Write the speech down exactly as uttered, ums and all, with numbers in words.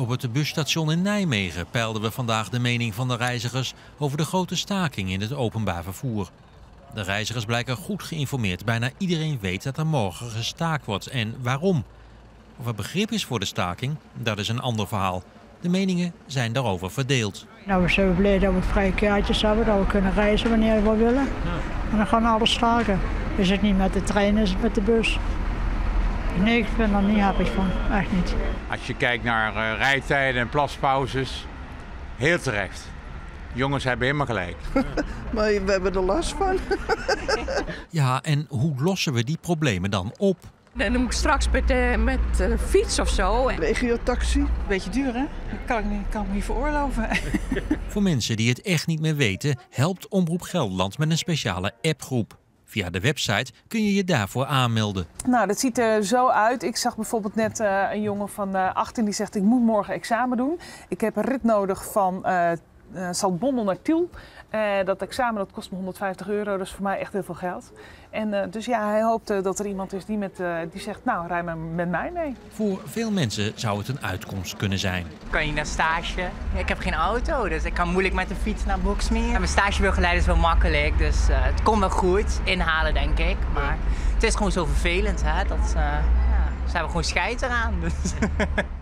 Op het busstation in Nijmegen peilden we vandaag de mening van de reizigers over de grote staking in het openbaar vervoer. De reizigers blijken goed geïnformeerd. Bijna iedereen weet dat er morgen gestaakt wordt en waarom. Of er begrip is voor de staking, dat is een ander verhaal. De meningen zijn daarover verdeeld. Nou, we zijn blij dat we vrije kaartjes hebben, dat we kunnen reizen wanneer we willen. En dan gaan alles staken. Is het niet met de trein, is het met de bus. Nee, ik ben er niet happy van. Echt niet. Als je kijkt naar uh, rijtijden en plaspauzes, heel terecht. Jongens hebben helemaal gelijk. Maar we hebben er last van. Ja, en hoe lossen we die problemen dan op? Dan moet ik straks met de, met de fiets of zo. Regiotaxi. Beetje duur, hè? Dat kan ik, niet, kan ik me niet veroorloven. Voor mensen die het echt niet meer weten, helpt Omroep Gelderland met een speciale appgroep. Via de website kun je je daarvoor aanmelden. Nou, dat ziet er zo uit. Ik zag bijvoorbeeld net uh, een jongen van uh, achttien die zegt: ik moet morgen examen doen. Ik heb een rit nodig van uh, uh, Zaltbommel naar Tiel. Uh, dat examen dat kost me honderdvijftig euro, dat is voor mij echt heel veel geld. En uh, dus ja, hij hoopt uh, dat er iemand is die, met, uh, die zegt: nou, rij maar met mij mee. Voor veel mensen zou het een uitkomst kunnen zijn. Kan je naar stage? Ja, ik heb geen auto, dus ik kan moeilijk met de fiets naar Boxmeer. Mijn stagebegeleider is wel makkelijk, dus uh, het komt wel goed. Inhalen, denk ik. Maar het is gewoon zo vervelend, hè. Dat, uh, ja, ze hebben gewoon scheid eraan. Dus.